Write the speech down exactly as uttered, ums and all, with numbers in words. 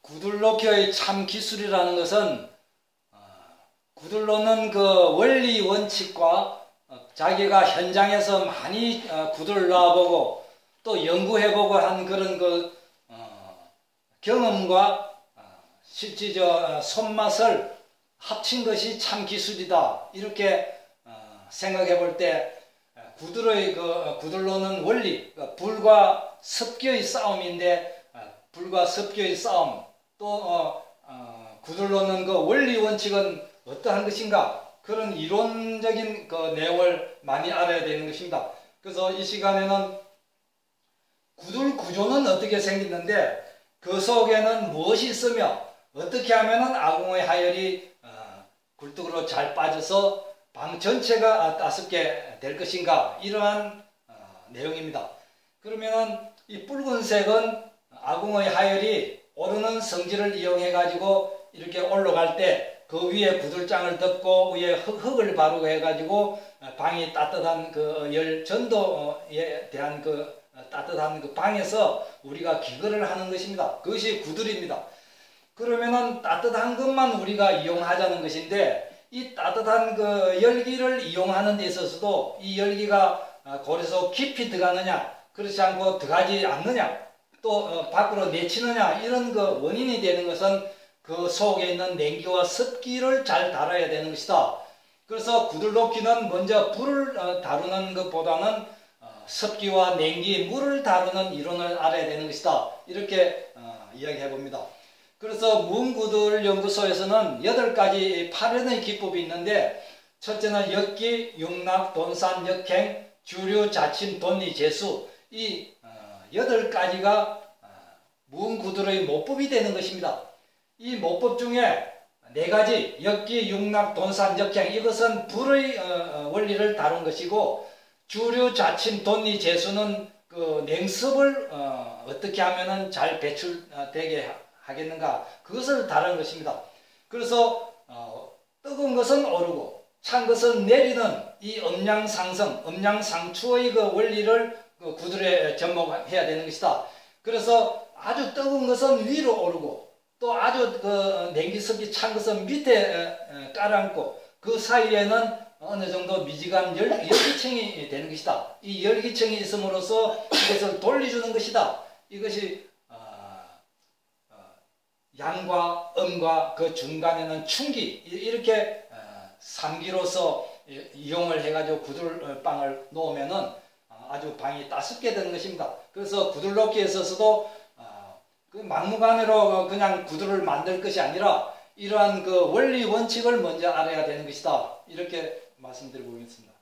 구들놓기의 참 기술이라는 것은 구들놓는 그 원리 원칙과 자기가 현장에서 많이 구들을 놔보고 또 연구해보고 한 그런 그 경험과 실제 저 손맛을 합친 것이 참 기술이다. 이렇게 생각해 볼 때 구들의 그 구들놓는 원리, 불과 습기의 싸움인데 불과 습기의 싸움, 또 어, 어, 구들놓는 그 원리 원칙은 어떠한 것인가, 그런 이론적인 그 내용을 많이 알아야 되는 것입니다. 그래서 이 시간에는 구들 구조는 어떻게 생겼는데 그 속에는 무엇이 있으며 어떻게 하면은 아궁의 하열이 어, 굴뚝으로 잘 빠져서 방 전체가 따숩게 될 것인가, 이러한 어, 내용입니다. 그러면은 이 붉은색은 아궁의 하열이 오르는 성질을 이용해 가지고 이렇게 올라갈 때 그 위에 구들장을 덮고 위에 흙, 흙을 바르고 해 가지고 방이 따뜻한 그 열 전도에 대한 그 따뜻한 그 방에서 우리가 기거를 하는 것입니다. 그것이 구들입니다. 그러면은 따뜻한 것만 우리가 이용하자는 것인데 이 따뜻한 그 열기를 이용하는 데 있어서도 이 열기가 고래서 깊이 들어가느냐 그렇지 않고 들어가지 않느냐 또 밖으로 내치느냐, 이런 그 원인이 되는 것은 그 속에 있는 냉기와 습기를 잘 다뤄야 되는 것이다. 그래서 구들놓기는 먼저 불을 다루는 것보다는 습기와 냉기, 물을 다루는 이론을 알아야 되는 것이다. 이렇게 이야기해 봅니다. 그래서 무음구들연구소에서는 여덟 가지 파견의 기법이 있는데, 첫째는 엽기, 육락, 돈산, 역행, 주류, 자침, 돈리, 재수, 이 여덟 가지가 무음구들의 모법이 되는 것입니다. 이 모법 중에 네 가지, 엽기, 육락, 돈산, 역행, 이것은 불의 원리를 다룬 것이고, 주류, 자침, 돈리, 재수는 그 냉습을 어떻게 하면은 잘 배출되게 하겠는가, 그것을 다룬 것입니다. 그래서 어, 뜨거운 것은 오르고 찬 것은 내리는 이 음양상승, 음양상추의 그 원리를 그 구들에 접목해야 되는 것이다. 그래서 아주 뜨거운 것은 위로 오르고 또 아주 그 냉기습기 찬 것은 밑에 깔아앉고 그 사이에는 어느 정도 미지간 열, 열기층이 되는 것이다. 이 열기층이 있음으로써 이것을 돌려주는 것이다. 이것이 양과 음과 그 중간에는 충기, 이렇게 삼기로서 이용을 해가지고 구들방을 놓으면은 아주 방이 따숩게 되는 것입니다. 그래서 구들놓기에 있어서도 그 막무가내로 그냥 구들을 만들 것이 아니라 이러한 그 원리 원칙을 먼저 알아야 되는 것이다. 이렇게 말씀드리고 있습니다.